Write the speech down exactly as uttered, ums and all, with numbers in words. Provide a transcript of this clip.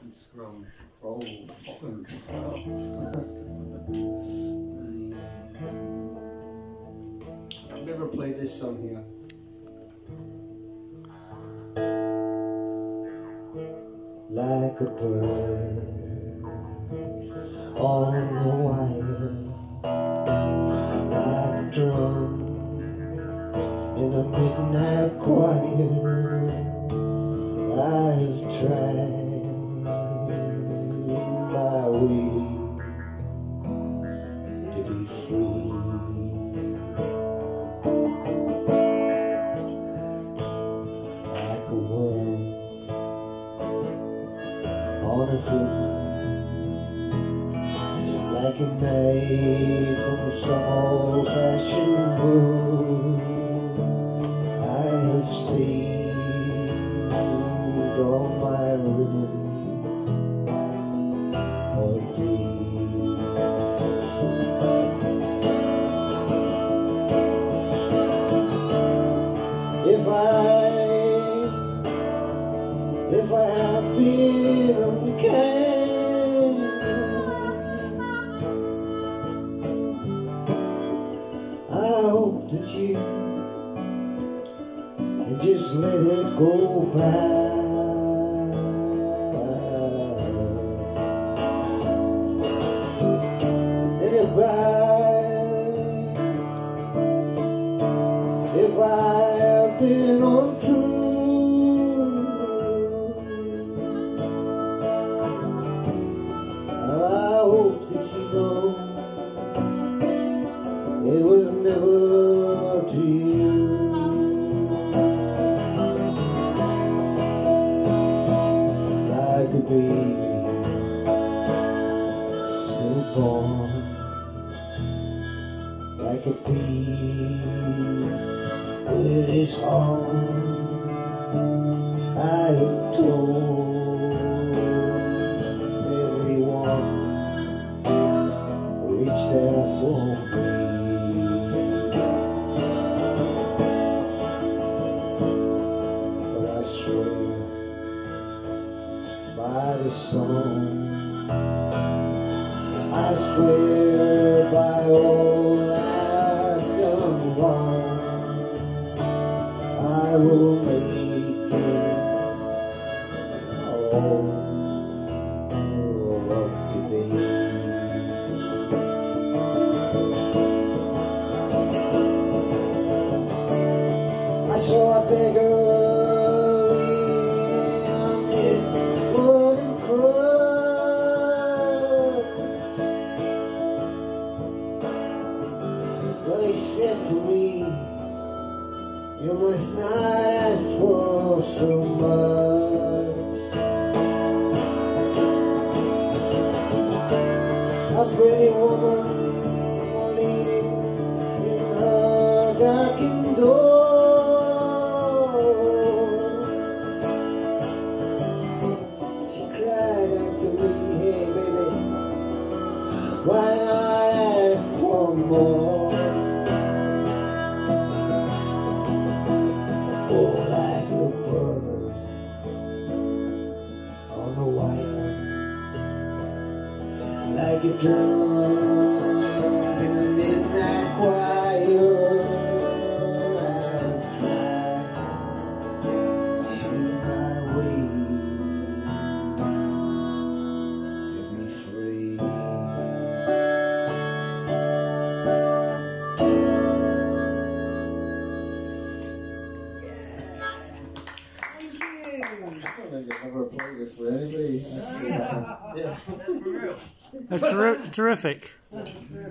Scroll, scroll, fucking scroll. I've never played this song here. Like a bird on the wire, like a drum in a midnight choir. I've tried my way to be free. Like a worm on a hook, like a knife from some old-fashioned book. I have saved all my rhythm for thee. If I, if I have been unkind, I hope that you can just let it go by. And if I, if I have been untrue, I hope that you know it was never to you. Like a baby still born, like a bee with its horn. I have told everyone, reach there for me. But I swear by the song, I swear by all I've done wrong, I will make it all up today. I saw a beggar lean on his wooden cross, but he said to me, you must not ask for so much. A pretty woman leaning in her darkened door, she cried out to me, hey baby, why not ask for more? Oh, like a bird on the wire, like a drum in a midnight choir. I've tried in my way to be free. I don't think I've ever played it for anybody. Yeah. That's ter terrific.